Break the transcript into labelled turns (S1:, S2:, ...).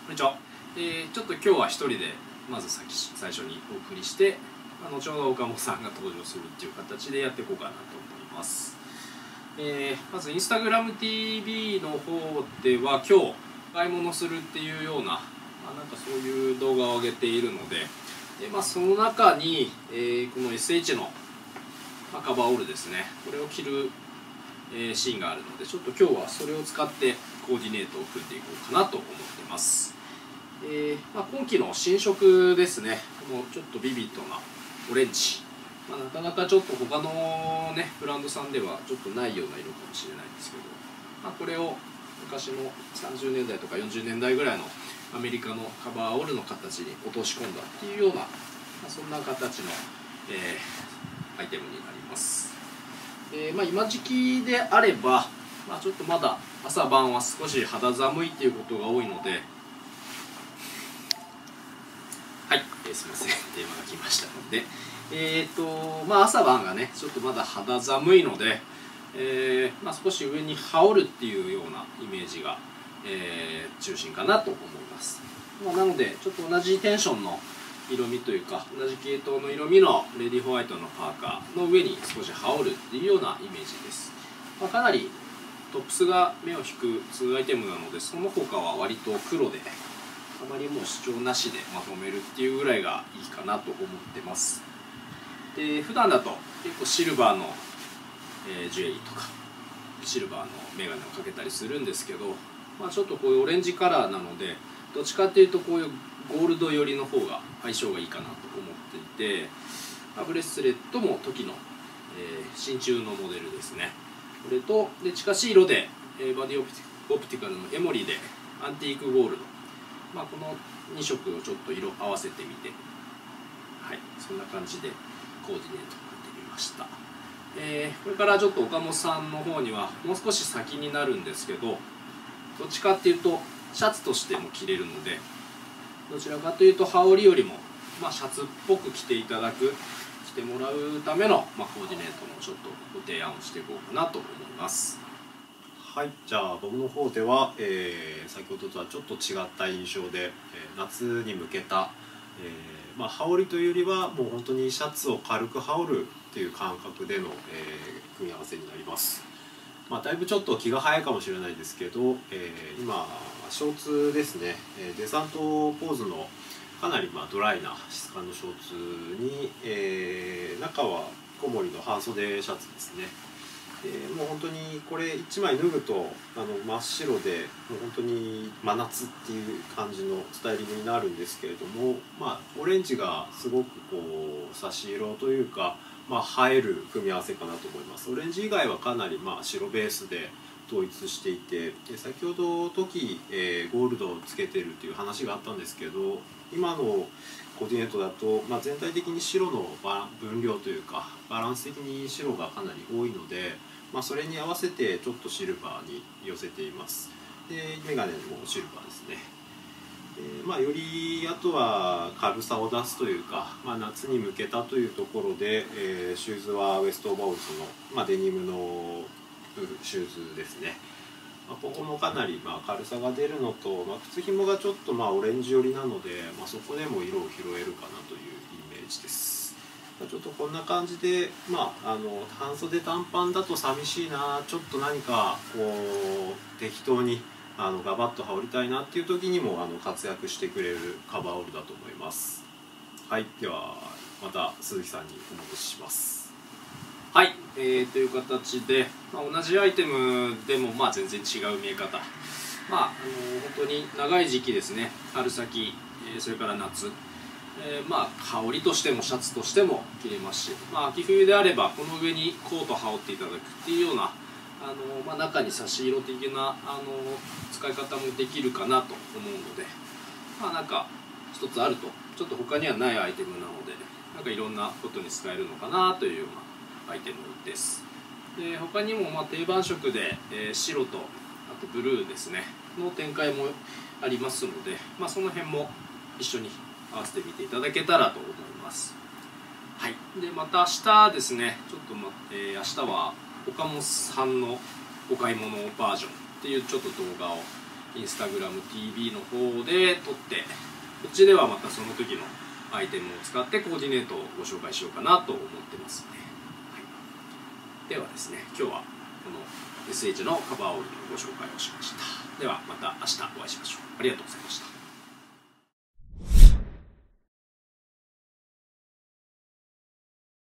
S1: こんにちは。ちょっと今日は一人でまず最初にお送りして、後ほど岡本さんが登場するっていう形でやっていこうかなと思います。まず InstagramTV の方では今日買い物するっていうような、なんかそういう動画を上げているので、その中に、この SH の、カバーオールですね、これを着る、シーンがあるので、ちょっと今日はそれを使ってコーディネートを組んでいこうかなと思ってます。今季の新色ですね、このちょっとビビッドなオレンジ、なかなかちょっと他のねブランドさんではちょっとないような色かもしれないんですけど、これを昔の30年代とか40年代ぐらいのアメリカのカバーオールの形に落とし込んだっていうような、そんな形の、アイテムになります。今時期であれば、ちょっとまだ朝晩は少し肌寒いっていうことが多いので、はい、すみません、電話が来ましたので、朝晩がねちょっとまだ肌寒いので、少し上に羽織るっていうようなイメージが、中心かなと思います。なのでちょっと同じテンションの色味というか、同じ系統の色味のレディホワイトのパーカーの上に少し羽織るっていうようなイメージです。かなりトップスが目を引く2アイテムなので、その他は割と黒であまりもう主張なしでまとめるっていうぐらいがいいかなと思ってます。で普段だと結構シルバーの、ジュエリーとかシルバーのメガネをかけたりするんですけど、ちょっとこういうオレンジカラーなので、どっちかっていうとこういうゴールド寄りの方が相性がいいかなと思っていて、ブレスレットも時の、真鍮のモデルですね。これとで近しい色で、バディオプティカルのエモリでアンティークゴールド、この2色をちょっと色合わせてみて、はい、そんな感じでコーディネートを組んでみました。これからちょっと岡本さんの方にはもう少し先になるんですけど、どっちかっていうとシャツとしても着れるので、どちらかというと羽織よりも、シャツっぽく着ていただく、着てもらうための、コーディネートのちょっとご提案をしていこうかなと思います。
S2: はい、じゃあ僕の方では、先ほどとはちょっと違った印象で、夏に向けた、羽織というよりはもう本当にシャツを軽く羽織るっていう感覚での、組み合わせになります。だいぶちょっと気が早いかもしれないですけど、今ショーツですね、デサントポーズのかなりドライな質感のショーツに、中は小森の半袖シャツですね。もう本当にこれ1枚脱ぐと真っ白で、もう本当に真夏っていう感じのスタイリングになるんですけれども、オレンジがすごくこう差し色というか、映える組み合わせかなと思います。オレンジ以外はかなり白ベースで統一していて、先ほどゴールドをつけてるっていう話があったんですけど、今のコーディネートだと、全体的に白の分量というかバランス的に白がかなり多いので、それに合わせてちょっとシルバーに寄せています。でメガネもシルバーですね。よりあとは軽さを出すというか、夏に向けたというところで、シューズはウエストバウズの、デニムのシューズですね。ここもかなり軽さが出るのと、靴ひもがちょっとオレンジ寄りなので、そこでも色を拾えるかなというイメージです。ちょっとこんな感じで、半袖短パンだと寂しいな、ちょっと何かこう適当にガバッと羽織りたいなっていう時にも活躍してくれるカバーオールだと思います。はい、ではまた鈴木さんにお戻しします。
S1: はい、という形で、同じアイテムでも全然違う見え方、本当に長い時期ですね、春先、それから夏、羽織としてもシャツとしても着れますし、秋冬であればこの上にコート羽織っていただくっていうような中に差し色的な使い方もできるかなと思うので、なんか一つあるとちょっと他にはないアイテムなので、なんかいろんなことに使えるのかなというようなアイテムです。で他にも定番色で、白とあとブルーですねの展開もありますので、その辺も一緒に合わせてみていただけたらと思います。はい、でまた明日ですね、ちょっと明日は岡本さんのお買い物バージョンっていうちょっと動画を、 InstagramTV の方で撮って、こっちではまたその時のアイテムを使ってコーディネートをご紹介しようかなと思ってますので、ではですね、今日はこの SH のカバーオールのご紹介をしました。ではまた明日お会いしましょう。ありがとうございました。